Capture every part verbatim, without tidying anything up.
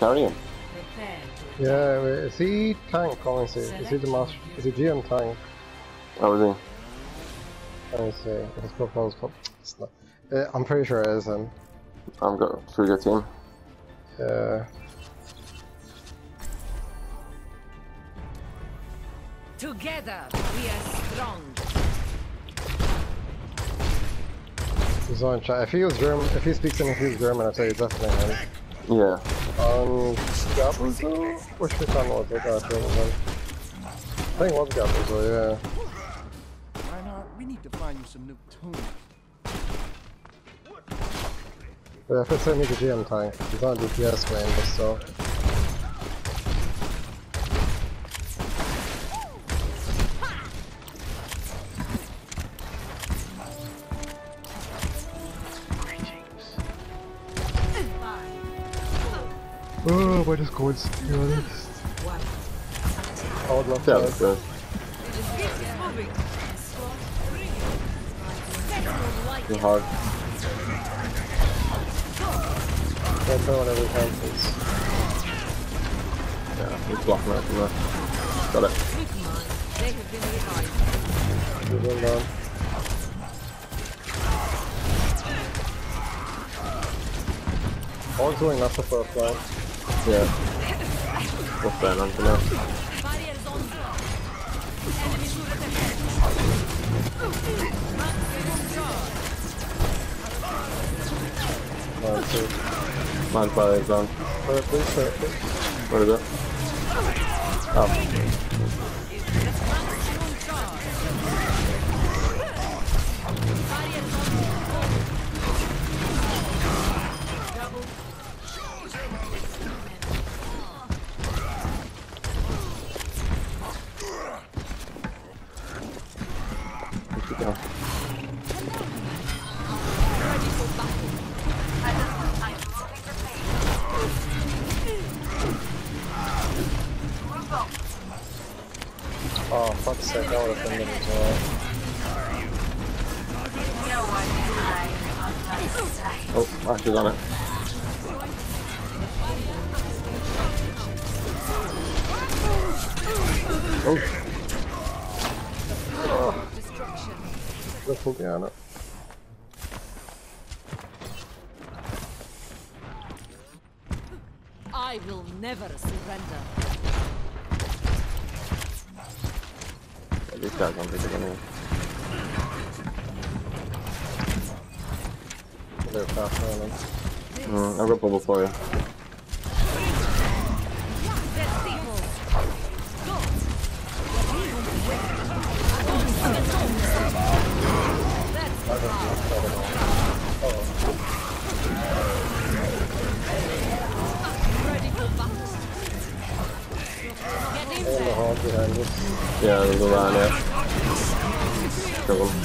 carry him? Yeah, wait, is he tank, honestly? Is he the master? Is he G M tank? Oh, is Let me see. His profile's put. It's not. Uh, I'm pretty sure it is him. he? I'm got through your team. Yeah. Together we are strong. He's on chat. If he was German, if he speaks anything, he's German, I'd say it's definitely him. Yeah. Um, Gabriel? Which one was it? I think it was. I think it was Gabriel, yeah. Reinhardt, we need to find you some new tunes. But yeah, if it's him, he's a G M tank. He's not a D P S main, but still. Oh, why just going to be honest? I would love Yeah, that. that's good. Too hard. Can't throw whenever he can, please. Yeah, he's blocking out from there. Got it. He's in down. I was doing nothing for a flag. Yeah. What's going on for now? One, two. Mine's by the zone. Alright, please, alright, please. Where is it? Oh. Go. Oh, fuck's sake, that would have been as well. Oh, Ash is on it. Oh. Oh. Triple down it. I will never surrender. Yeah, these guys aren't big anyway. They're fast on them. Mm, I've got bubble for you. Behind us. Yeah, there's a line there. Kill him.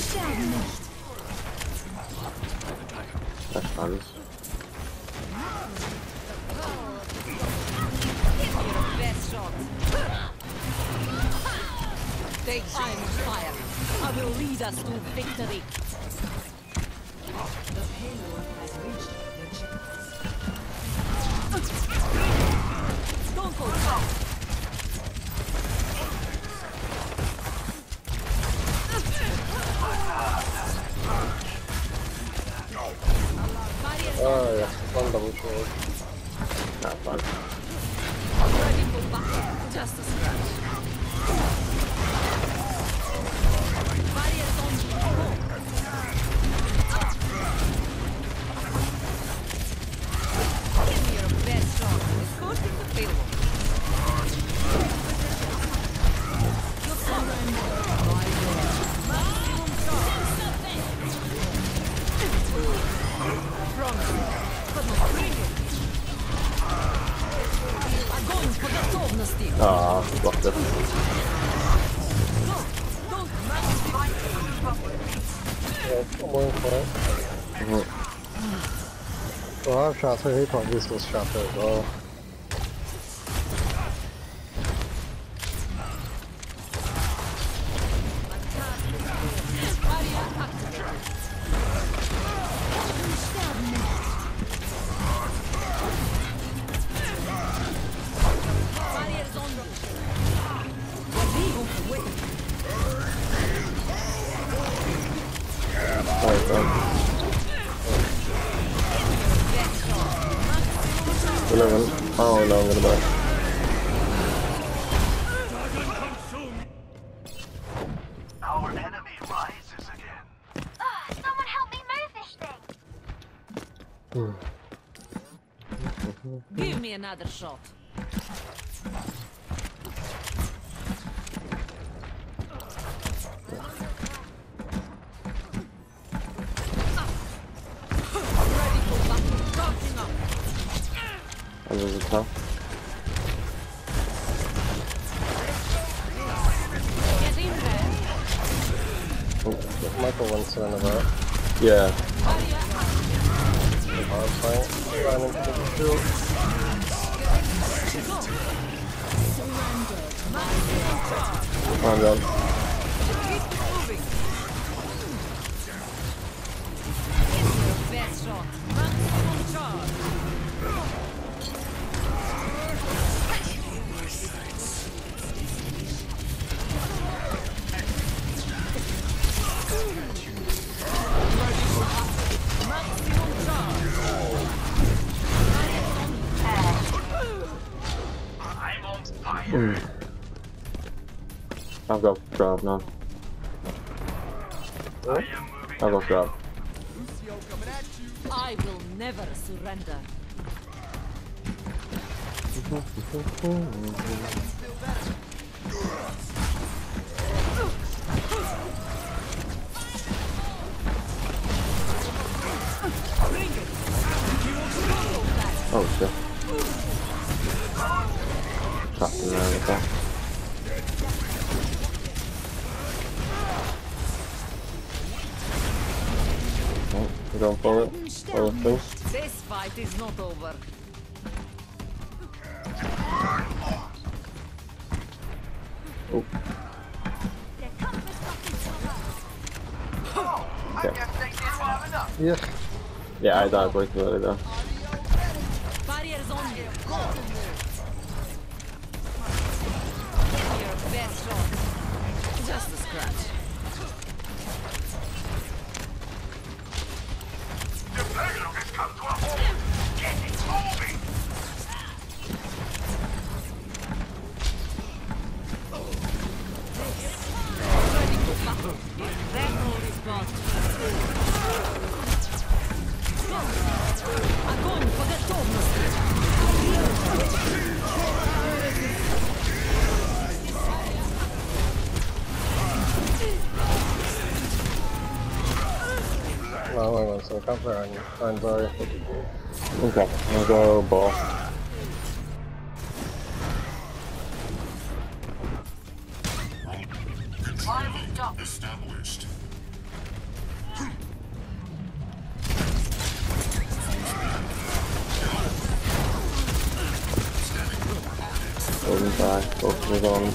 That's fine. Best shot. Take time on fire. I will lead us to victory. The payload has reached the chip. Don't go fast. Oh yeah, one double shot. Not fun. Ready for battle. Just a scratch. Barriers on. Give me your best shot. Escorting the payload. Your surrender. My word. Maximum charge. Ah, blocked it. Yeah, I'm waiting for it. Mm-hmm. So I have shots here, he probably still shot there as well. eleven. Oh no, I'm gonna die. Our enemy rises again. Ah, someone help me move this thing. Give me another shot. Ready for battle. Charging up. And there's a top. Get in there. Michael wants to run about. Yeah. Barrier up. The hard fight. Run into the shield. I'm done. Keep moving. Best shot. Maximum charge. Maximum charge. I'm on fire. I've got drop now. I am moving. I've got drop. Lucio coming at you. I will never surrender. Oh shit. Trapped in there with that. Oh, we're going for it. Oh, thing. This fight is not over. Oh, Der Kampf ist noch nicht vorbei. I guess they did well enough. Yeah. yeah, I died way too early though. Barriers on you. Your best shot. Just a scratch. The payload has come to a halt. Get it moving. That roll is gone. Огонь по готовности. No, hang on, so I can't play on you. I'm sorry. Okay, I'll go ball. Established. Golden tie, both was on.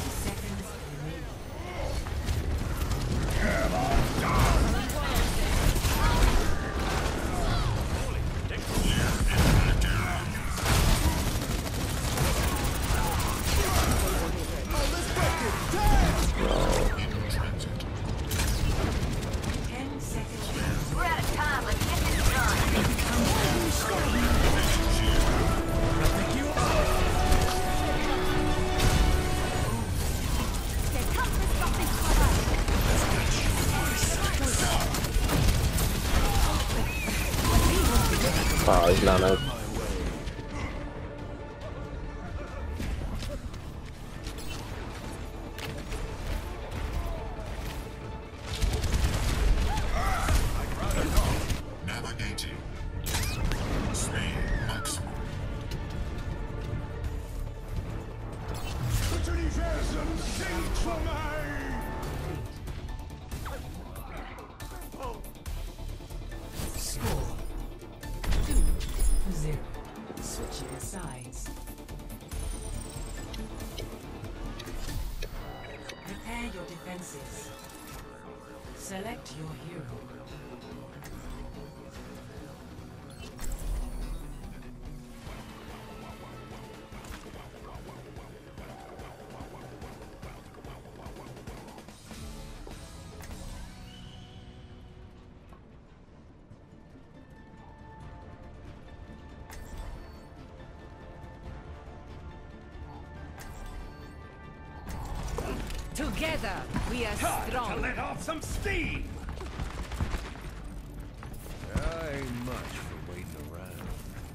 We're out of time. Let's get this done. Der Kampf ist noch nicht vorbei. Oh, he's not out. Navigating. Speed maximum. Score two zero. Switching sides. Prepare your defenses. Select your hero. Together, we are Time to strong. let off some steam. I ain't much for waiting around.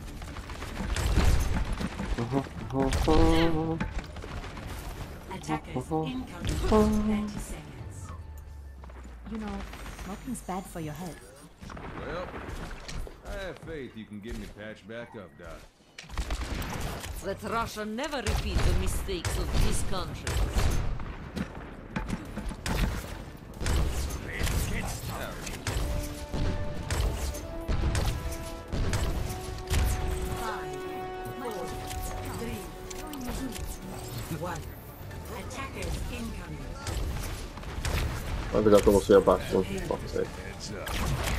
Attackers incoming in thirty seconds. You know, smoking's bad for your health. Well, I have faith you can get me patched back up, Doc. Let Russia never repeat the mistakes of this country. Let's get started. Five, four, three, one. Attackers incoming. I think I can see a bastion. Fuck's sake. Heads up.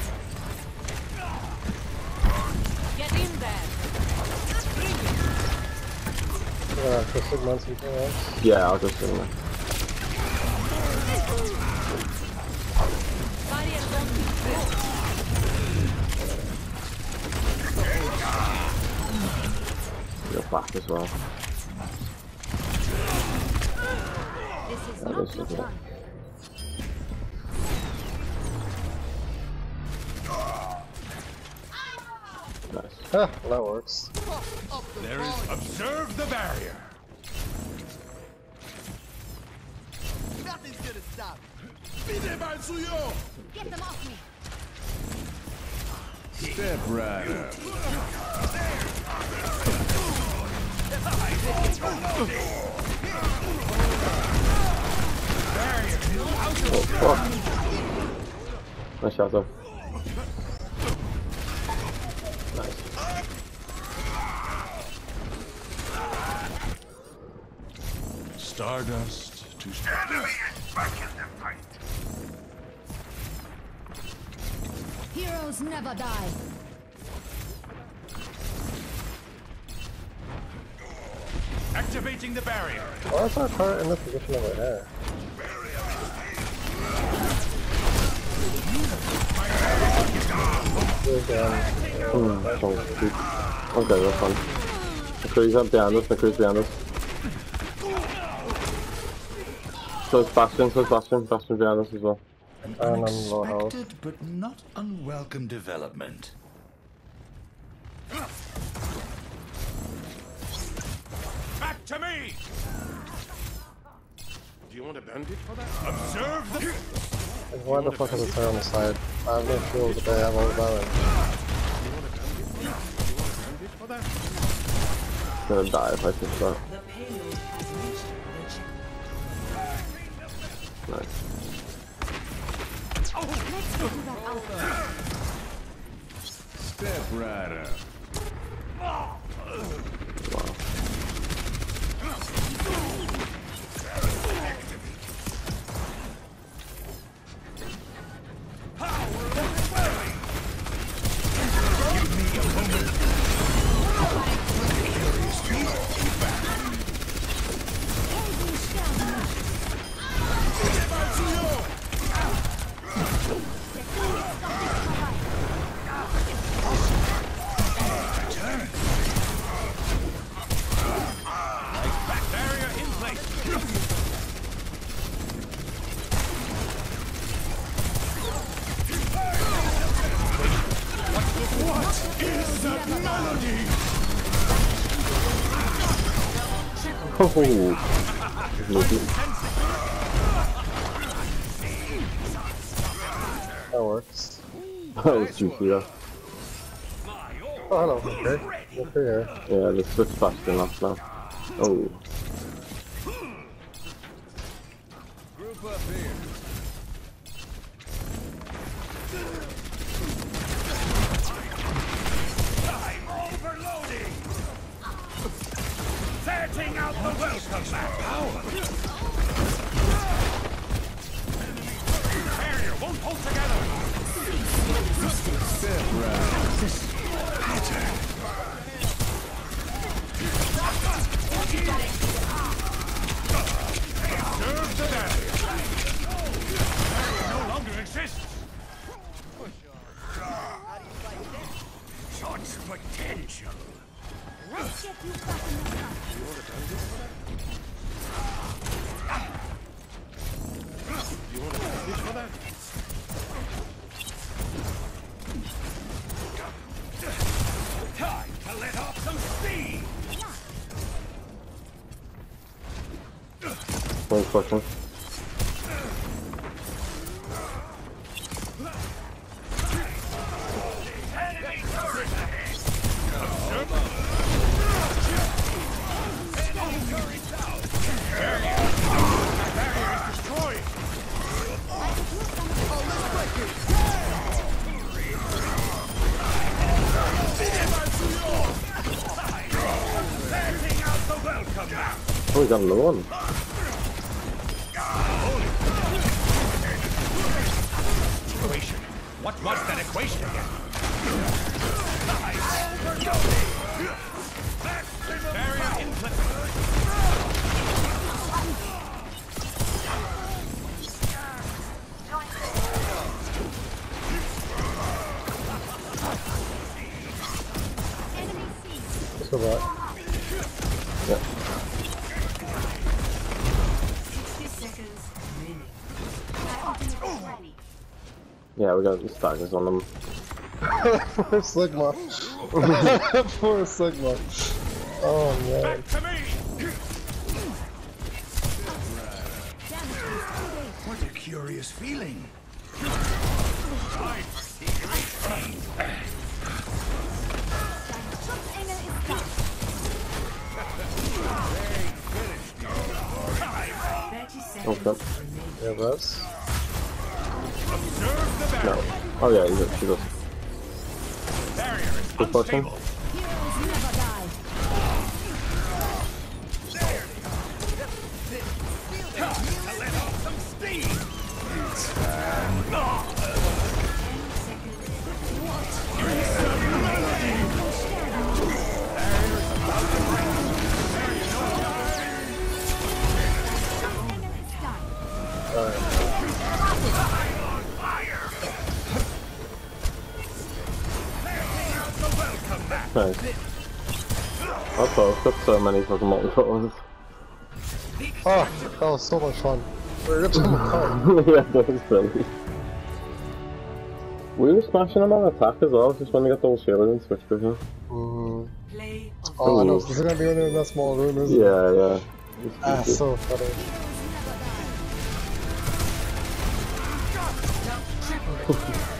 Get in there. Bring it. Yeah, for six months anything else? Yeah, I'll just do that. Barrier don't be built. You're back as well. This is Yeah, not this your is it. time. Nice. Ah, well, that works. There is observe the barrier. Nothing's gonna stop me. Be there, man, suyo! Get them off me. Step right up. Oh, fuck. Nice shot, though. Nice. Stardust to Enemy Stardust. is back in the fight. Heroes never die. Activating the barrier. Why is our turret in this position over there? Hmm, that's all good. Okay, that's fine. McCree's up behind us, McCree's behind us. So it's Bastion, so it's Bastion, Bastion behind us as well. An And I'm low health. unexpected but not unwelcome development. Back to me! Do you want a bandage for that? Observe the... Like, why the fuck is the turret on the side? I have no shield, but they have all the damage. For that? I'm gonna die if I push that. The payload has reached the checkpoint. Nice. Let's go to that alpha. Step right up. Wow. Barrier in place. What is that melody? Oh, lovely. That works. That was juicy, yeah. Oh, hello, okay. Look here. Yeah, let's switch Bastion off now. Oh. Group up here. I'm overloading. Setting out the welcome mat. Barrier won't hold together. Step right. Observe the barrier. Barrier no longer exists. Such potential. Let's get you back in the front. One's pushing. Oh, we got another one. Equation. What was that equation again? Barrier Let's go back. Yeah. Yeah, we got staggers on them. Poor Sigma. Poor Sigma. Oh man. back to me! What a curious feeling. Okay. Yeah, that's. No. Oh yeah, he's she goes. Barrier is Good pushing. unstable. Heroes never die. Let off some steam. Nice. That's all. I've got so many fucking multi-colors. Oh, that was so much fun. We're good to car. Yeah, that was brilliant. We were smashing them on attack as well, just when they got those shielded and switch vision. Mm. Play of Oh, I know. This is gonna be only in that small room, isn't it? Yeah, yeah. Ah, so funny. triple.